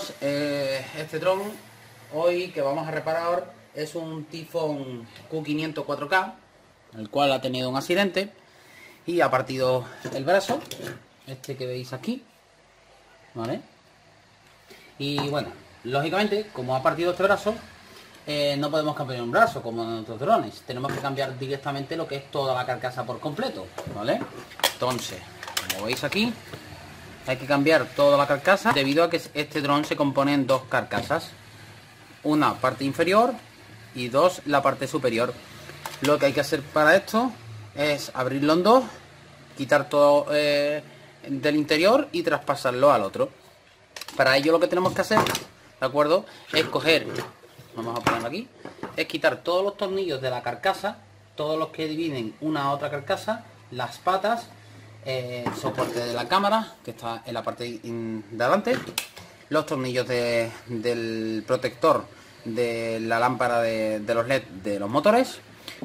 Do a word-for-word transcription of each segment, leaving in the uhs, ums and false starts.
chicos, eh, este dron hoy que vamos a reparar es un Typhoon Q quinientos cuatro K, el cual ha tenido un accidente y ha partido el brazo, este que veis aquí, ¿vale? Y bueno, lógicamente, como ha partido este brazo, eh, no podemos cambiar un brazo como en otros drones, tenemos que cambiar directamente lo que es toda la carcasa por completo, ¿vale? Entonces, como veis aquí, hay que cambiar toda la carcasa debido a que este dron se compone en dos carcasas, una parte inferior y dos la parte superior. Lo que hay que hacer para esto es abrirlo en dos, quitar todo eh, del interior y traspasarlo al otro. Para ello lo que tenemos que hacer, ¿de acuerdo?, es coger, vamos a ponerlo aquí, es quitar todos los tornillos de la carcasa, todos los que dividen una a otra carcasa, las patas, eh, el soporte de la cámara, que está en la parte de adelante, los tornillos de, del protector de la lámpara de, de los L E D de los motores,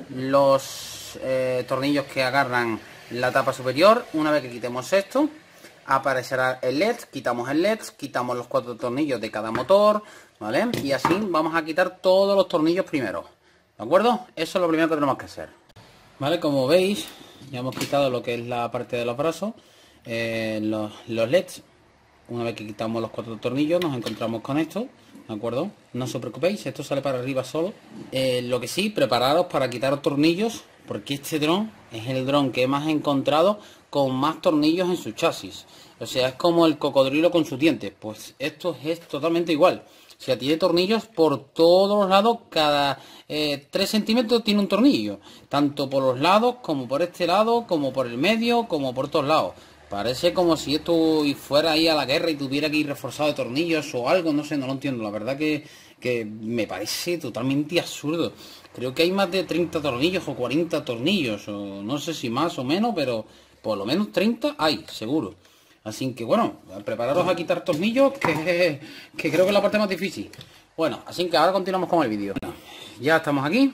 los eh, tornillos que agarran la tapa superior. Una vez que quitemos esto, aparecerá el L E D, quitamos el L E D, quitamos los cuatro tornillos de cada motor, ¿vale? Y así vamos a quitar todos los tornillos primero, ¿de acuerdo? Eso es lo primero que tenemos que hacer, ¿vale? Como veis, ya hemos quitado lo que es la parte de los brazos, eh, los, los L E Ds. Una vez que quitamos los cuatro tornillos nos encontramos con esto, ¿de acuerdo? No os preocupéis, esto sale para arriba solo. Eh, lo que sí, prepararos para quitar tornillos, porque este dron es el dron que más he encontrado con más tornillos en su chasis. O sea, es como el cocodrilo con sus dientes. Pues esto es totalmente igual. O sea, tiene tornillos por todos los lados, cada eh, tres centímetros tiene un tornillo. Tanto por los lados, como por este lado, como por el medio, como por todos lados. Parece como si esto fuera ahí a la guerra y tuviera que ir reforzado de tornillos o algo, no sé, no lo entiendo. La verdad que, que me parece totalmente absurdo. Creo que hay más de treinta tornillos o cuarenta tornillos, o no sé si más o menos, pero por lo menos treinta hay, seguro. Así que bueno, prepararos a quitar tornillos, que, que creo que es la parte más difícil. Bueno, así que ahora continuamos con el vídeo. Bueno, ya estamos aquí.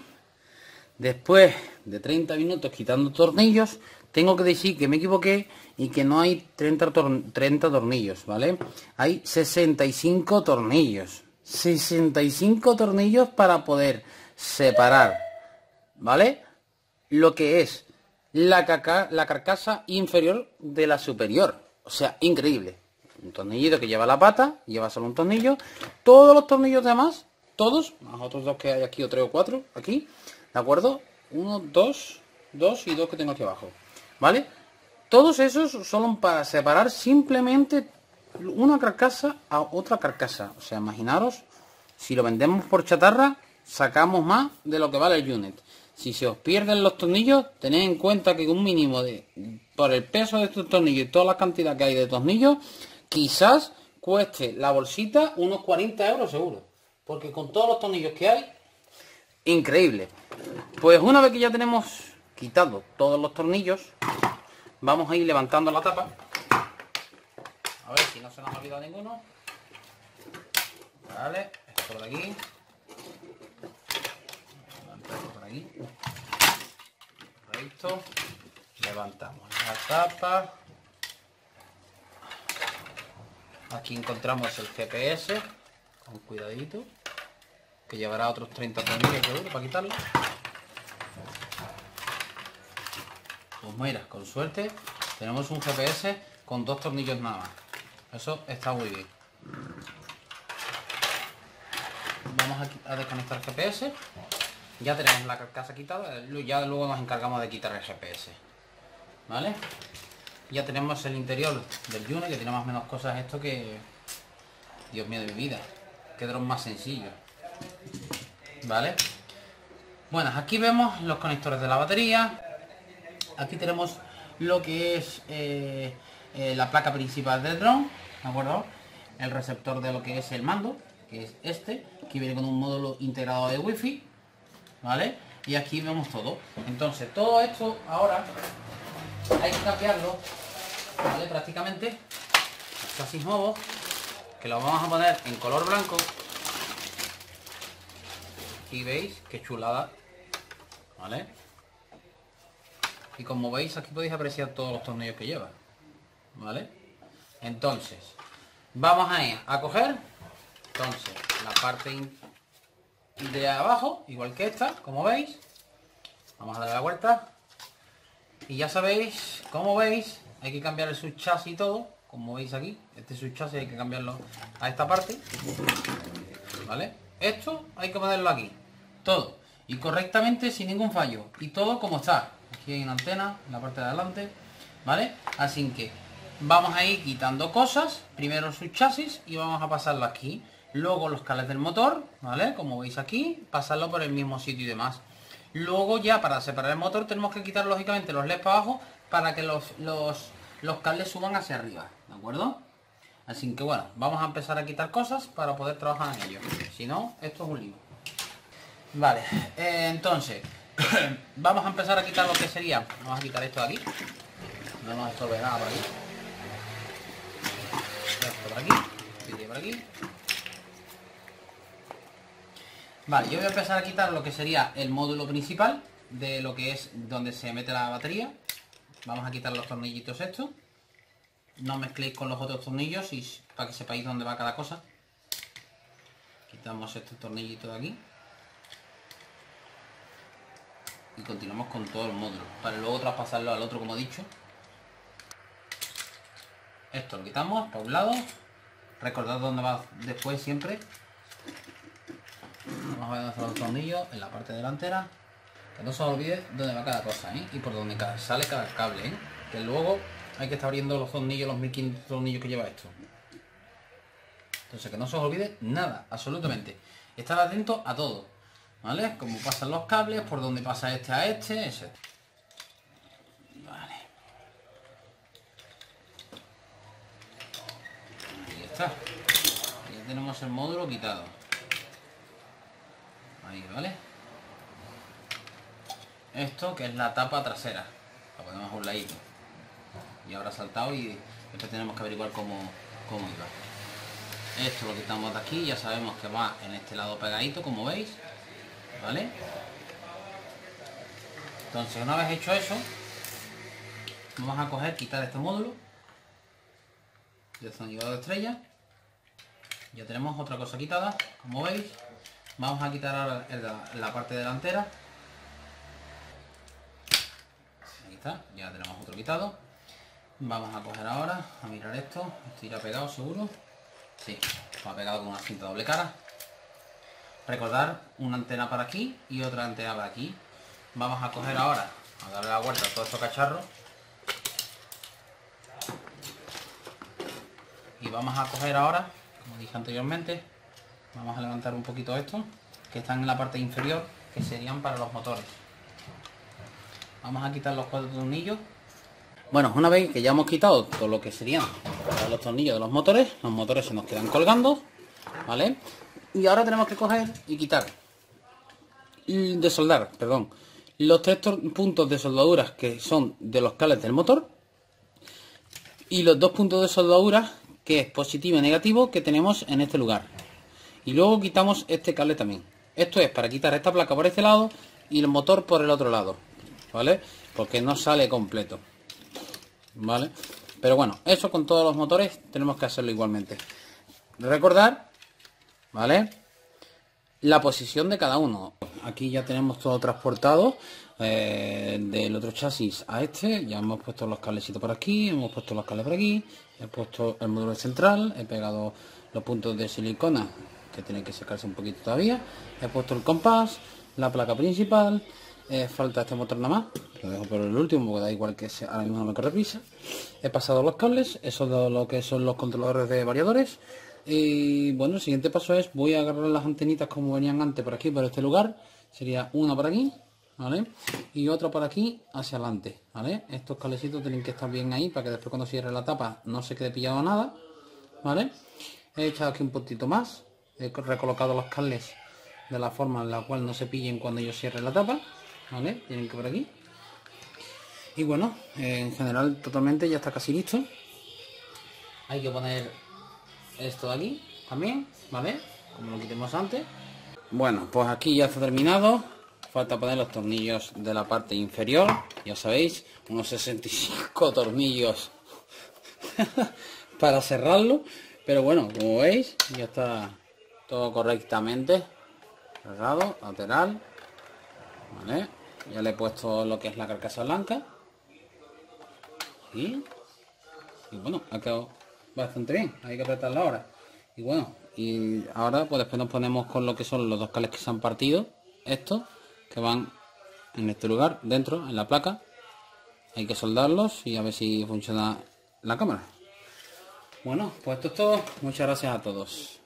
Después de treinta minutos quitando tornillos, tengo que decir que me equivoqué y que no hay treinta, tor treinta tornillos, ¿vale? Hay sesenta y cinco tornillos. sesenta y cinco tornillos para poder separar, ¿vale?, lo que es la, caca la carcasa inferior de la superior. O sea, increíble. Un tornillito que lleva la pata, lleva solo un tornillo. Todos los tornillos demás, todos, más otros dos que hay aquí, o tres o cuatro, aquí, ¿de acuerdo? Uno, dos, dos y dos que tengo aquí abajo, ¿vale? Todos esos son para separar simplemente una carcasa a otra carcasa. O sea, imaginaros, si lo vendemos por chatarra, sacamos más de lo que vale el unit. Si se os pierden los tornillos, tened en cuenta que un mínimo de, por el peso de estos tornillos y toda la cantidad que hay de tornillos, quizás cueste la bolsita unos cuarenta euros seguro. Porque con todos los tornillos que hay, increíble. Pues una vez que ya tenemos quitado todos los tornillos, vamos a ir levantando la tapa. A ver si no se nos ha olvidado ninguno. Vale, esto por aquí. Levantamos por aquí. Correcto. Levantamos la tapa. Aquí encontramos el G P S. Con cuidadito, que llevará otros treinta tornillos seguro para quitarlo. Pues mira, con suerte tenemos un G P S con dos tornillos nada más. Eso está muy bien. Vamos a, a desconectar el G P S. Ya tenemos la carcasa quitada. Ya luego nos encargamos de quitar el G P S, ¿vale? Ya tenemos el interior del unit, que tiene más o menos cosas esto que... Dios mío de mi vida. Qué dron más sencillo, ¿vale? Bueno, aquí vemos los conectores de la batería. Aquí tenemos lo que es eh, eh, la placa principal del dron, ¿de acuerdo? El receptor de lo que es el mando, que es este, que viene con un módulo integrado de wifi, ¿vale? Y aquí vemos todo. Entonces, todo esto ahora hay que cambiarlo, ¿vale? Prácticamente, chasis nuevo, que lo vamos a poner en color blanco. Y veis qué chulada, ¿vale? Y como veis, aquí podéis apreciar todos los tornillos que lleva, ¿vale? Entonces, vamos a ir a coger Entonces, la parte de abajo, igual que esta, como veis, vamos a darle la vuelta. Y ya sabéis, como veis, hay que cambiar el subchasis y todo, como veis aquí. Este subchasis hay que cambiarlo a esta parte, ¿vale? Esto hay que ponerlo aquí, todo, y correctamente, sin ningún fallo, y todo como está. Aquí hay una antena en la parte de adelante, ¿vale? Así que vamos a ir quitando cosas, primero el subchasis y vamos a pasarlo aquí. Luego los cables del motor, ¿vale? Como veis aquí, pasarlo por el mismo sitio y demás. Luego ya para separar el motor tenemos que quitar lógicamente los L E Ds para abajo para que los, los, los cables suban hacia arriba, ¿de acuerdo? Así que bueno, vamos a empezar a quitar cosas para poder trabajar en ello. Si no, esto es un lío. Vale, eh, entonces, vamos a empezar a quitar lo que sería. Vamos a quitar esto de aquí. No nos estorbe nada por aquí. Esto por aquí, este por aquí. Vale, yo voy a empezar a quitar lo que sería el módulo principal de lo que es donde se mete la batería. Vamos a quitar los tornillitos estos. No mezcléis con los otros tornillos y para que sepáis dónde va cada cosa. Quitamos este tornillito de aquí. Y continuamos con todo el módulo, para luego traspasarlo al otro, como he dicho. Esto lo quitamos por un lado. Recordad dónde va después siempre. Vamos a ver dónde están los tornillos, en la parte delantera. Que no se os olvide dónde va cada cosa, ¿eh? Y por dónde sale cada cable, ¿eh? Que luego hay que estar abriendo los tornillos, los mil quinientos tornillos que lleva esto. Entonces que no se os olvide nada, absolutamente. Estar atento a todo, ¿vale? Como pasan los cables, por dónde pasa este a este, ese. Vale. Ahí está. Ya tenemos el módulo quitado. Ahí, ¿vale? Esto que es la tapa trasera. La ponemos a un ladito. Y ahora saltado y después tenemos que averiguar cómo, cómo iba. Esto lo quitamos de aquí, ya sabemos que va en este lado pegadito, como veis, ¿vale? Entonces, una vez hecho eso, vamos a coger, quitar este módulo de destornillador de estrella. Ya tenemos otra cosa quitada, como veis. Vamos a quitar ahora la, la parte delantera. Ahí está, ya tenemos otro quitado. Vamos a coger ahora, a mirar esto. Esto irá pegado seguro. Sí, va pegado con una cinta doble cara. Recordar una antena para aquí y otra antena para aquí. Vamos a coger ahora, a darle la vuelta a todos estos cacharros. Y vamos a coger ahora, como dije anteriormente, vamos a levantar un poquito esto, que están en la parte inferior, que serían para los motores. Vamos a quitar los cuatro tornillos. Bueno, una vez que ya hemos quitado todo lo que serían los tornillos de los motores, los motores se nos quedan colgando, ¿vale? Y ahora tenemos que coger y quitar, de soldar, perdón, los tres puntos de soldaduras que son de los cables del motor y los dos puntos de soldadura, que es positivo y negativo, que tenemos en este lugar. Y luego quitamos este cable también. Esto es para quitar esta placa por este lado y el motor por el otro lado, ¿vale? Porque no sale completo, ¿vale? Pero bueno, eso con todos los motores tenemos que hacerlo igualmente. Recordar, ¿vale?, la posición de cada uno. Aquí ya tenemos todo transportado, eh, del otro chasis a este. Ya hemos puesto los cablecitos por aquí, hemos puesto los cables por aquí, he puesto el módulo central, he pegado los puntos de silicona que tienen que secarse un poquito todavía, he puesto el compás, la placa principal. Eh, falta este motor nada más, lo dejo por el último porque da igual que sea, ahora mismo no me corre prisa. He pasado los cables, eso es lo que son los controladores de variadores. Y bueno, el siguiente paso es, voy a agarrar las antenitas como venían antes por aquí, por este lugar. Sería una por aquí, ¿vale? Y otra por aquí hacia adelante, ¿vale? Estos cablecitos tienen que estar bien ahí para que después cuando cierre la tapa no se quede pillado nada, ¿vale? He echado aquí un poquito más, he recolocado los cables de la forma en la cual no se pillen cuando yo cierre la tapa, ¿vale? Tienen que por aquí. Y bueno, eh, en general totalmente ya está casi listo. Hay que poner esto de aquí también, ¿vale? Como lo quitemos antes. Bueno, pues aquí ya está terminado. Falta poner los tornillos de la parte inferior. Ya sabéis, unos sesenta y cinco tornillos para cerrarlo. Pero bueno, como veis, ya está todo correctamente cargado, lateral, vale. Ya le he puesto lo que es la carcasa blanca y, y bueno, ha quedado bastante bien. Hay que apretarla ahora y bueno, y ahora pues después nos ponemos con lo que son los dos cables que se han partido, estos que van en este lugar dentro en la placa. Hay que soldarlos y a ver si funciona la cámara. Bueno, pues esto es todo. Muchas gracias a todos.